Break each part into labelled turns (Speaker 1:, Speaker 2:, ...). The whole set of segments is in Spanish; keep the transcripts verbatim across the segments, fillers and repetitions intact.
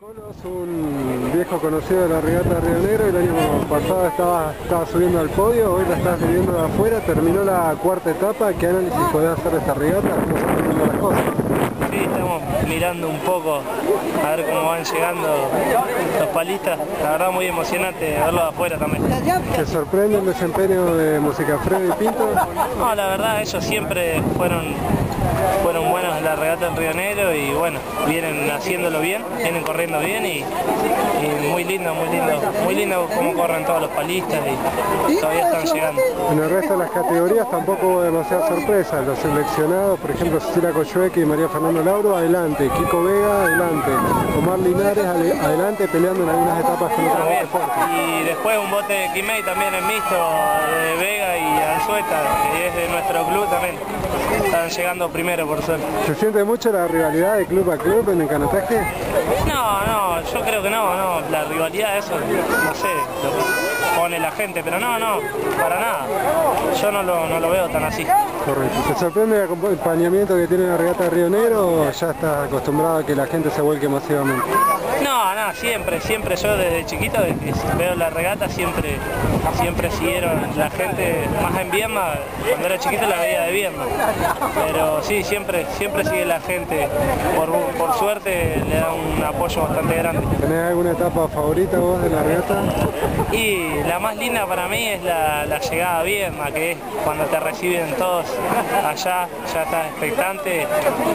Speaker 1: Colo es un viejo conocido de la regata de Río Negro. El año pasado estaba, estaba subiendo al podio, hoy la estás viviendo de afuera. Terminó la cuarta etapa. ¿Qué análisis podés hacer de esta regata? ¿Cómo se están viendo las cosas?
Speaker 2: Sí, estamos mirando un poco a ver cómo van llegando los palistas. La verdad muy emocionante verlo de afuera también.
Speaker 1: ¿Te sorprende el desempeño de Musicafredo y Pinto?
Speaker 2: No, la verdad ellos siempre fueron fueron buenos en la regata del Río Negro y bueno, vienen haciéndolo bien, vienen corriendo bien y, y muy lindo, muy lindo, muy lindo cómo corren todos los palistas y todavía están llegando.
Speaker 1: En el resto de las categorías tampoco hubo demasiadas sorpresas. Los seleccionados, por ejemplo, Cecilia Cochueque y María Fernanda Lauro, adelante. Kiko Vega, adelante. Omar Linares, adelante, peleando en algunas etapas con otros botes fuertes.
Speaker 2: Y después un bote de Quimei también en mixto, de Vega y Anzueta, que es de nuestro club también. Están llegando primero, por suerte.
Speaker 1: ¿Se siente mucho la rivalidad de club a club en el canotaje?
Speaker 2: No, no, yo creo que no, no. La rivalidad, eso, no sé, lo que pone la gente, pero no, no, para nada. Yo no lo, no lo veo tan así.
Speaker 1: Correcto. ¿Te sorprende el acompañamiento que tiene la regata de Río Negro o ya estás acostumbrado a que la gente se vuelque masivamente?
Speaker 2: No, no, siempre, siempre yo desde chiquito, desde que veo la regata, siempre, siempre siguieron la gente, más en Viedma, cuando era chiquito la veía de Viedma, pero sí, siempre, siempre sigue la gente, por, por suerte le da un apoyo bastante grande.
Speaker 1: ¿Tenés alguna etapa favorita vos de la regata?
Speaker 2: Y la más linda para mí es la, la llegada a Viedma, que es cuando te reciben todos allá, ya estás expectante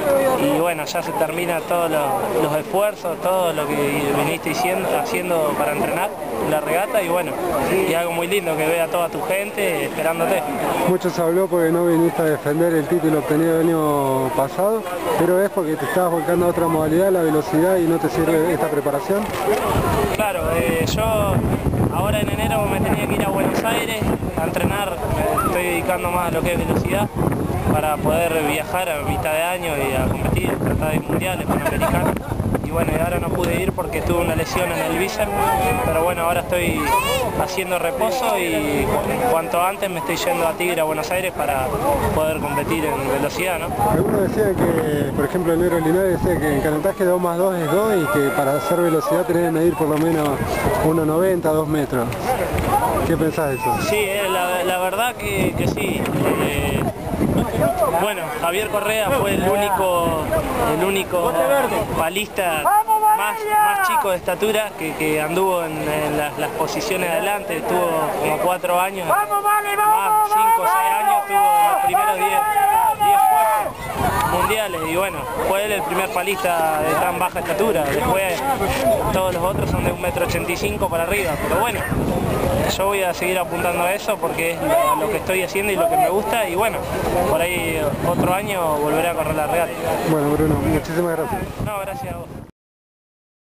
Speaker 2: y bueno, ya se termina todos los, los esfuerzos, todo lo que viniste haciendo, haciendo para entrenar la regata y bueno, y algo muy lindo que vea a toda tu gente esperándote.
Speaker 1: Mucho se habló porque no viniste a defender el título obtenido el año pasado, pero es porque te estabas volcando a otra modalidad, la velocidad, y no te sirve esta preparación.
Speaker 2: Claro, eh, yo ahora en enero me tenía que ir a Buenos Aires a entrenar, me estoy dedicando más a lo que es velocidad para poder viajar a mitad de año y a competir, tratar de mundiales, panamericanos. Y bueno, y ahora no pude ir porque tuve una lesión en el bíceps, pero bueno, ahora estoy haciendo reposo y cuanto antes me estoy yendo a Tigre, a Buenos Aires, para poder competir en velocidad, ¿no?
Speaker 1: Algunos decían que, por ejemplo, el negro Linares decía que en canotaje dos más dos es dos y que para hacer velocidad tenés que medir por lo menos uno noventa, dos metros. ¿Qué pensás de eso?
Speaker 2: Sí, eh, la, la verdad que, que sí. Eh, Bueno, Javier Correa fue el único, el único palista más, más chico de estatura que, que anduvo en, en las, las posiciones de adelante, tuvo como cuatro años, más cinco o seis años, tuvo los primeros diez puestos mundiales y bueno, fue él el primer palista de tan baja estatura, después todos los otros son de un metro ochenta y cinco para arriba, pero bueno, yo voy a seguir apuntando a eso porque es lo que estoy haciendo y lo que me gusta y bueno, por ahí otro año volveré a correr la regata.
Speaker 1: Bueno, Bruno, muchísimas gracias.
Speaker 2: No, gracias a vos.